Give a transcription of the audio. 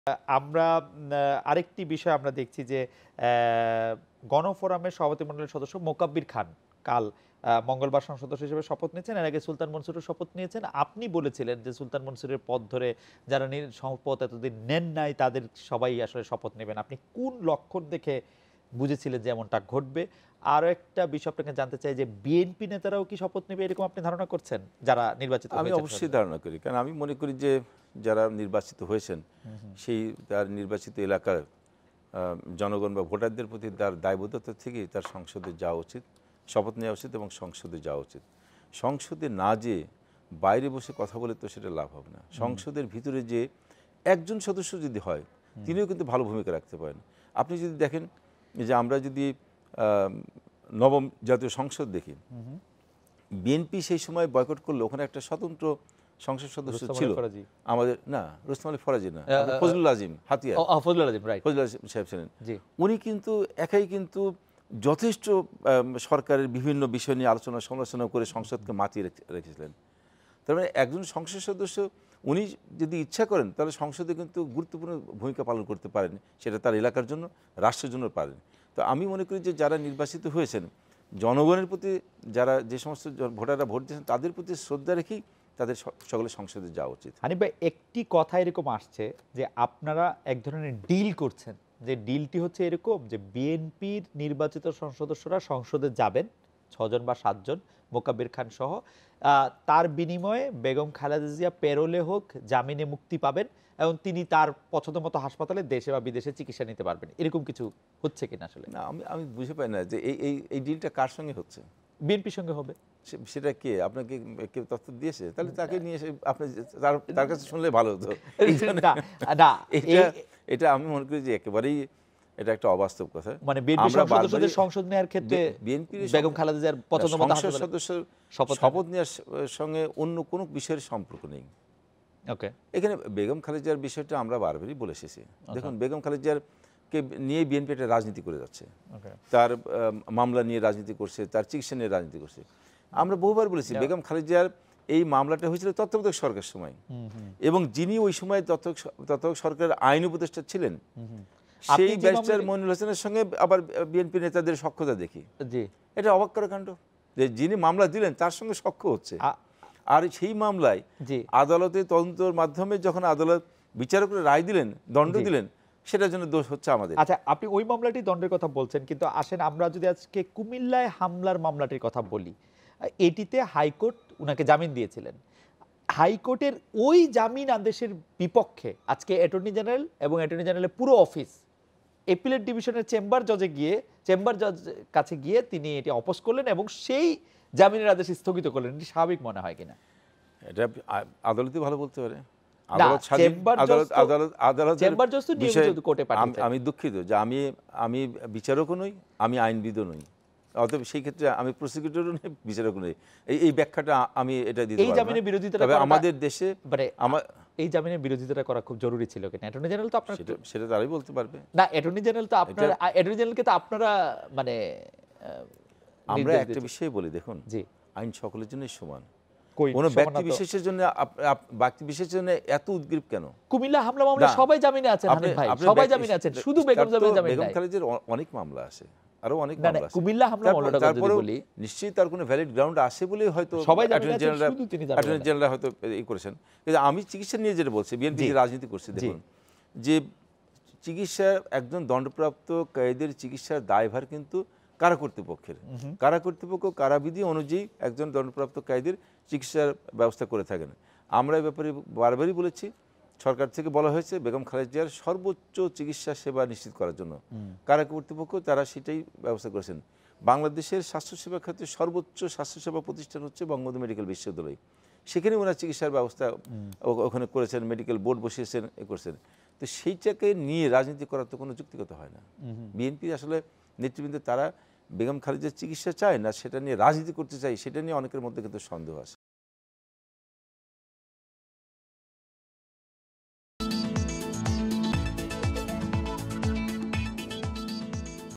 আমরা আরেকটি বিষয় আমরা দেখছি যে গণফোরামের সভাপতিমণ্ডলীর সদস্য মোকাব্বির খান কাল মঙ্গলবার সংসদ সদস্য হিসেবে শপথ নিয়েছেন। এর আগে সুলতান মনসুরও শপথ নিয়েছেন। আপনি বলেছিলেন যে সুলতান মনসুরের পদ ধরে যারা শপথ এতদিন নেন নাই তাদের সবাই আসলে শপথ নেবেন। আপনি কোন লক্ষণ দেখে বুঝেছিলেন যে এমনটা ঘটবে? আরো একটা বিষয় আপনাকে জানতে চাই যে বিএনপি নেতারাও কি শপথ নেবে এরকম আপনি ধারণা করছেন যারা নির্বাচিত আমি হয়েছেন? অবশ্যই ধারণা করি, কারণ আমি মনে করি যে যারা নির্বাচিত হয়েছেন সেই তার নির্বাচিত এলাকার জনগণ বা ভোটারদের প্রতি তার দায়বদ্ধতা থেকেই তার সংসদে যাওয়া উচিত, শপথ নেওয়া উচিত এবং সংসদে যাওয়া উচিত। সংসদে না যেয়ে বাইরে বসে কথা বলে তো সেটা লাভ হবে না। সংসদের ভিতরে যে একজন সদস্য যদি হয় তিনিও কিন্তু ভালো ভূমিকা রাখতে পারেন। আপনি যদি দেখেন যে আমরা যদি নবম জাতীয় সংসদ দেখি, বিএনপি সেই সময় বয়কট করলে ওখানে একটা স্বতন্ত্র সংসদ সদস্য ছিল আমাদের, না রুস্তম আলী ফরাজি না, ফজলুল আজিম হাতিয়ার, ফজলুল আজিম, রাইট, ফজলুল আজিম সাহেব ছিলেন। উনি কিন্তু একাই কিন্তু যথেষ্ট সরকারের বিভিন্ন বিষয় নিয়ে আলোচনা সমালোচনা করে সংসদকে মাতিয়ে রেখেছিলেন। তার মানে একজন সংসদ সদস্য উনি যদি ইচ্ছা করেন তাহলে সংসদে কিন্তু গুরুত্বপূর্ণ ভূমিকা পালন করতে পারেন, সেটা তার এলাকার জন্য, রাষ্ট্রের জন্য পারেন। তো আমি মনে করি যে যারা নির্বাচিত হয়েছেন জনগণের প্রতি, যারা যে সমস্ত ভোটাররা ভোট দিয়েছেন তাদের প্রতি শ্রদ্ধা রেখেই তাদের সকলে সংসদে যাওয়া উচিত। হানিফ ভাই, একটি কথা এরকম আসছে যে আপনারা এক ধরনের ডিল করছেন, যে ডিলটি হচ্ছে এরকম যে বিএনপির নির্বাচিত সংসদ সদস্যরা সংসদে যাবেন ৬ জন বা ৭ জন মোকাব্বির খান সহ, তার বিনিময়ে বেগম খালেদা জিয়া পেরোলে হোক জামিনে মুক্তি পাবেন এবং তিনি তার পছন্দ মতো হাসপাতালে দেশে বা বিদেশে চিকিৎসা নিতে পারবেন। এরকম কিছু হচ্ছে কিনা আসলে? না, আমি বুঝে পাই না যে এই ডিলটা কার সঙ্গে হচ্ছে। বিএনপির সঙ্গে হবে। সেটা কে আপনাকে কেউ তথ্য দিয়েছে? তাহলে তাকে নিয়ে এসে আপনি তার কাছে শুনলে ভালো হতো। এটা আমি মনে করি যে একেবারেই এটা একটা অবাস্তব কথা। মানে বিএনপি সদস্যদের সংসদ নেওয়ার ক্ষেত্রে বিএনপির বেগম খালেদা জিয়ার পছন্দ মতো সংসদ সদস্য শপথ নেওয়ার সঙ্গে অন্য কোনো বিষয়ের সম্পর্ক নেই। ওকে, এখানে বেগম খালেদা জিয়ার বিষয়টা আমরা বারবারই বলে এসেছি। দেখুন, বেগম খালেদা জিয়ার কে নিয়ে বিএনপি একটা রাজনীতি করে যাচ্ছে, তার মামলা নিয়ে রাজনীতি করছে, তার চিকিৎসা নিয়ে রাজনীতি করছে। আমরা বহুবার বলেছি বেগম খালেদা জিয়ার এই মামলাটা হয়েছিল তত্ত্বাবধায়ক সরকারের সময়, এবং যিনি ওই সময় তত্ত্বাবধায়ক সরকারের আইন উপদেষ্টা ছিলেন সেই ব্যারিস্টার মইনুল হোসেনের সঙ্গে আবার বিএনপি নেতাদের সখ্যতা দেখি। এটা অবাক করা কাণ্ড যে যিনি মামলা দিলেন তার সঙ্গে সখ্য হচ্ছে, আর সেই মামলায় আদালতে তদন্তের মাধ্যমে যখন আদালত বিচার করে রায় দিলেন, দণ্ড দিলেন, সেটার জন্য দোষ হচ্ছে আমাদের। আচ্ছা, আপনি ওই মামলাটি দণ্ডের কথা বলছেন, কিন্তু আসেন আমরা যদি আজকে কুমিল্লায় হামলার মামলাটির কথা বলি, এটিতে হাইকোর্ট উনাকে জামিন দিয়েছিলেন। হাইকোর্টের ওই জামিন আদেশের বিপক্ষে আজকে অ্যাটর্নি জেনারেল এবং অ্যাটর্নি জেনারেলের পুরো অফিস এপিলেট ডিভিশনের চেম্বার জজ কাছে গিয়ে তিনি এটি অপোজ করলেন এবং সেই জামিনের আদেশ স্থগিত করলেন। এটি স্বাভাবিক মনে হয় কিনা? এটা আদালতে ভালো বলতে পারে। আমি দুঃখিত যে আমি বিচারকও নই, আমি আইনবিদও নই, অতএব সেই ক্ষেত্রে আমি প্রসিকিউটরও নই, বিচারকও নই। এই ব্যাখ্যাটা আমি এটা দিতে পারবো না। তবে আমাদের দেশে এই জামিনের বিরোধিতা করা খুব জরুরি ছিল কিনা? অ্যাটর্নি জেনারেল তো আপনার সেটা তারাই বলতে পারবে। না, অ্যাটর্নি জেনারেল তো আপনার, অ্যাটর্নি জেনারেলকে তো আপনারা মানে আমরা একটা বিষয় বলি, দেখুন, আইন সকলের জন্যই সমান। কোন ব্যক্তি বিশেষের জন্য এত উদ্গ্রীব কেন? কুমিল্লা হামলা মামলা সবাই জামিনে আছেন হানিফ ভাই, সবাই জামিনে আছেন, শুধু বেগম জামিন নাই। বেগম খালেদা জিয়ার অনেক মামলা আছে, আরো অনেক মামলা আছে। কুমিল্লা হামলা মামলাটা যদি বলি, নিশ্চয়ই তার কোনো ভ্যালিড গ্রাউন্ড আছে বলেই হয়তো সবাই জামিনে আছেন, শুধু তিনি জামিনে অ্যাটর্নি জেনারেল হয়তো এই করেছেন। কিন্তু আমি চিকিৎসা নিয়ে যেটা বলছি, বিএনপি যে রাজনীতি করছে, দেখুন যে চিকিৎসা একজন দণ্ডপ্রাপ্ত কয়েদির চিকিৎসার দায়ভার কিন্তু কারা কর্তৃপক্ষের। কারা কর্তৃপক্ষ কারাবিধি অনুযায়ী একজন দণ্ডপ্রাপ্ত কয়েদির চিকিৎসার ব্যবস্থা করে থাকেন। আমরা এই ব্যাপারে বারবারই বলেছি, সরকার থেকে বলা হয়েছে বেগম খালেদা জিয়ার সর্বোচ্চ চিকিৎসা সেবা নিশ্চিত করার জন্য কারা কর্তৃপক্ষ তারা সেটাই ব্যবস্থা করেছেন। বাংলাদেশের স্বাস্থ্যসেবা ক্ষেত্রে সর্বোচ্চ স্বাস্থ্যসেবা প্রতিষ্ঠান হচ্ছে বঙ্গবন্ধু মেডিকেল বিশ্ববিদ্যালয়, সেখানে ওনার চিকিৎসার ব্যবস্থা ওখানে করেছেন, মেডিকেল বোর্ড বসিয়েছেন, করেছেন। তো সেইটাকে নিয়ে রাজনীতি করার তো কোনো যুক্তিগত হয় না। বিএনপি আসলে নেতৃবৃন্দ তারা বেগম খালেদার চিকিৎসা চায় না, সেটা নিয়ে রাজনীতি করতে চায়, সেটা নিয়ে অনেকের মধ্যে কিন্তু সন্দেহ আছে।